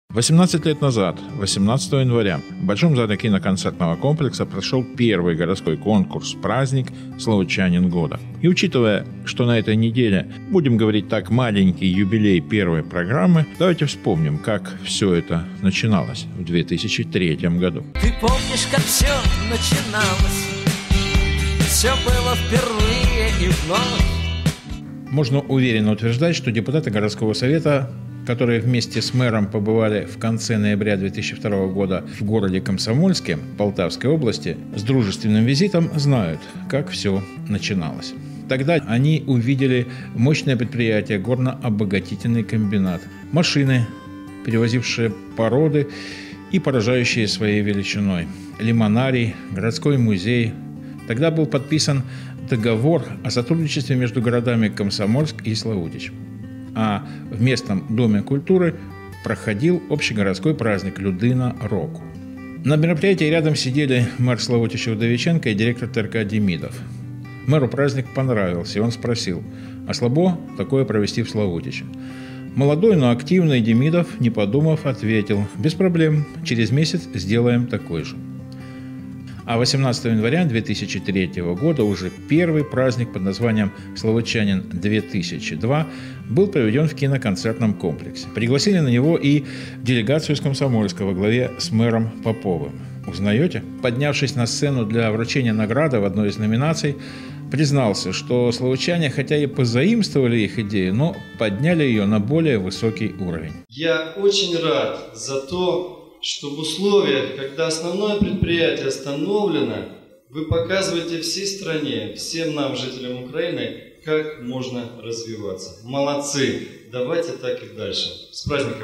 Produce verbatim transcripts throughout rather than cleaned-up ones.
восемнадцать лет назад, восемнадцатого января, в Большом зале киноконцертного комплекса прошел первый городской конкурс «Праздник Славутчанин года». И учитывая, что на этой неделе, будем говорить так, маленький юбилей первой программы, давайте вспомним, как все это начиналось в две тысячи третьем году. Ты помнишь, как все начиналось? Все было впервые и вновь. Можно уверенно утверждать, что депутаты городского совета, которые вместе с мэром побывали в конце ноября две тысячи второго года в городе Комсомольске Полтавской области с дружественным визитом, знают, как все начиналось. Тогда они увидели мощное предприятие, горно-обогатительный комбинат, машины, перевозившие породы и поражающие своей величиной, лимонарий, городской музей. Тогда был подписан договор о сотрудничестве между городами Комсомольск и Славутич. А в местном доме культуры проходил общегородской праздник Людина Року. На мероприятии рядом сидели мэр Славутича Удовиченко и директор ТРК Демидов. Мэру праздник понравился, и он спросил, а слабо такое провести в Славутиче? Молодой, но активный Демидов, не подумав, ответил, без проблем, через месяц сделаем такой же. А восемнадцатого января две тысячи третьего года уже первый праздник под названием «Славутчанин две тысячи два» был проведен в киноконцертном комплексе. Пригласили на него и делегацию из Комсомольска во главе с мэром Поповым. Узнаете? Поднявшись на сцену для вручения награды в одной из номинаций, признался, что славутчане, хотя и позаимствовали их идею, но подняли ее на более высокий уровень. Я очень рад за то, что в условиях, когда основное предприятие остановлено, вы показываете всей стране, всем нам, жителям Украины, как можно развиваться. Молодцы! Давайте так и дальше. С праздником!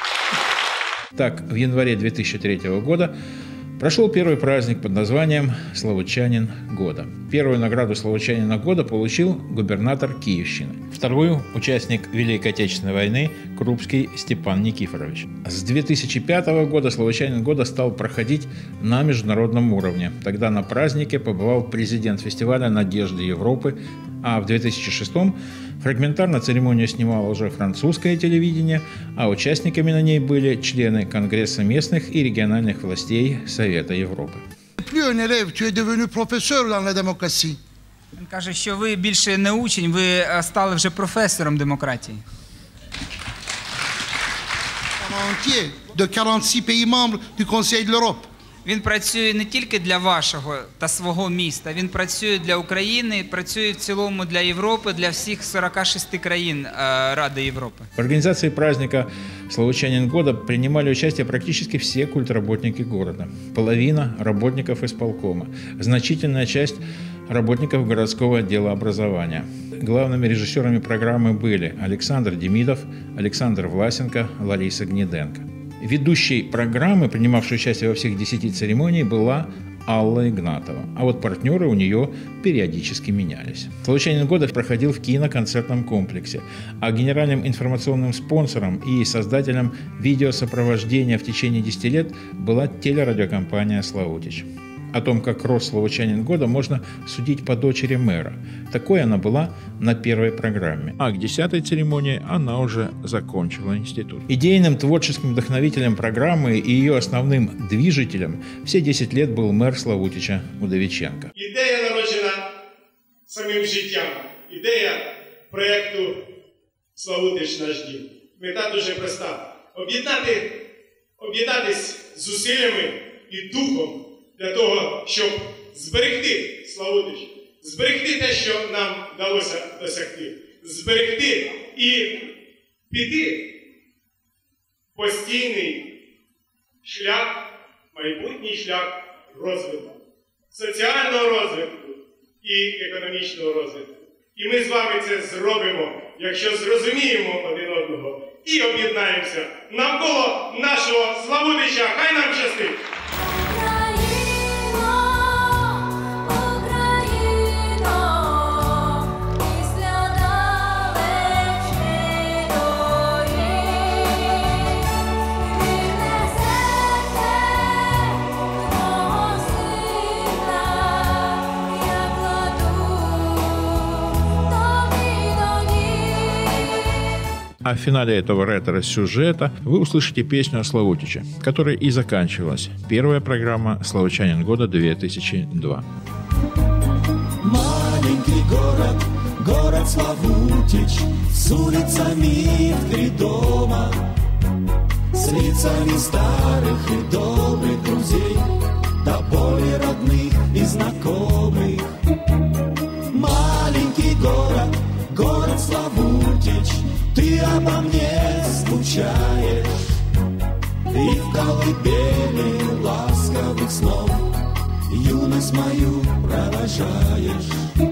Так, в январе две тысячи третьего года прошел первый праздник под названием «Славутчанин года». Первую награду «Славутчанина года» получил губернатор Киевщины. Вторую – участник Великой Отечественной войны Крупский Степан Никифорович. С две тысячи пятого года «Славутчанин года» стал проходить на международном уровне. Тогда на празднике побывал президент фестиваля «Надежды Европы», а в две тысячи шестом фрагментарно церемонию снимало уже французское телевидение, а участниками на ней были члены Конгресса местных и региональных властей Совета Европы. Він каже, що ви більше не учень, ви стали вже професором демократії. de quarante-six pays membres du Conseil de l'Europe. Він працює не тільки для вашого та свого міста, він працює для України, працює в цілому для Європи, для всіх сорока шести країн Ради Європи. В организации праздника «Славутчанин года» принимали участие практически все культработники города. Половина работников исполкома, значительная часть работников городского отдела образования. Главными режиссерами программы были Александр Демидов, Александр Власенко, Лариса Гнеденко. Ведущей программы, принимавшей участие во всех десяти церемониях, была Алла Игнатова, а вот партнеры у нее периодически менялись. «Славутчанин года» проходил в киноконцертном комплексе, а генеральным информационным спонсором и создателем видеосопровождения в течение десяти лет была телерадиокомпания «Славутич». О том, как рос «Славутчанин года», можно судить по дочери мэра. Такой она была на первой программе. А к десятой церемонии она уже закончила институт. Идейным творческим вдохновителем программы и ее основным движителем все десять лет был мэр Славутича Удовиченко. Ідея народжена самим життям. Ідея проєкту «Славутич наш дім». Мета дуже проста. Об'єднати, об'єднатись зусиллями і духом для того, щоб зберегти Славутич, зберегти те, що нам вдалося досягти, зберегти і піти постійний шлях, майбутній шлях розвитку, соціального розвитку і економічного розвитку. І ми з вами це зробимо, якщо зрозуміємо один одного і об'єднаємося навколо нашого Славутича. Хай нам щастить! А в финале этого ретро-сюжета вы услышите песню о Славутиче, которой и заканчивалась первая программа «Славучанин года» две тысячи два. Маленький город, город Славутич, с улицами в три дома, с лицами старых и добрых друзей, до боли родных и знакомых. Маленький город, город Славутич, ты обо мне скучаешь, и в колыбели ласковых снов юность мою провожаешь.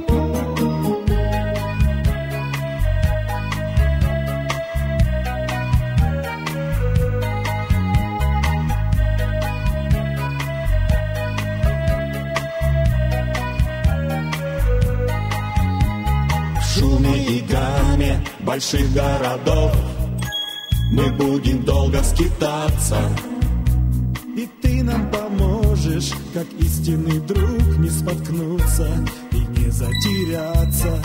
В шуме и гаме больших городов мы будем долго скитаться, и ты нам поможешь, как истинный друг, не споткнуться и не затеряться.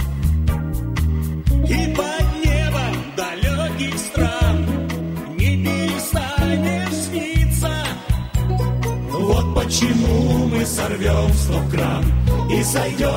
И под небом далеких стран не перестанешь сниться. Вот почему мы сорвем стоп-кран и сойдем,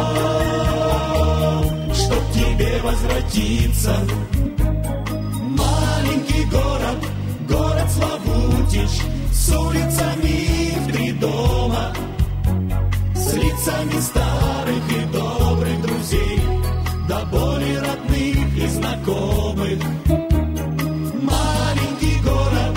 чтоб тебе возвратиться. Маленький город, город Славутич, с улицами в три дома, с лицами старых и добрых друзей, до боли родных и знакомых. Маленький город,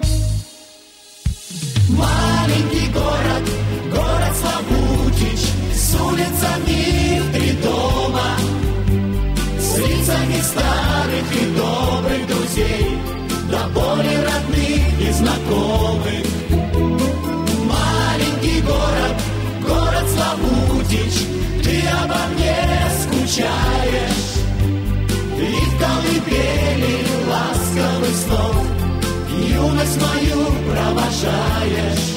маленький город, город Славутич, с улицами в три дома, с лицами старых и добрых друзей, до боли родных и знакомых. Маленький город, город Славутич, ты обо мне скучаешь, и в колыбели ласковых снов юность мою провожаешь.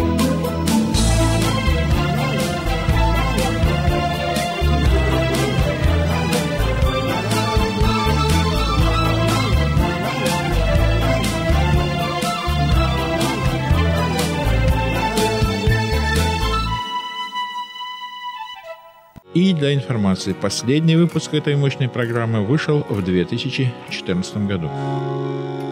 И для информации, последний выпуск этой мощной программы вышел в две тысячи четырнадцатом году.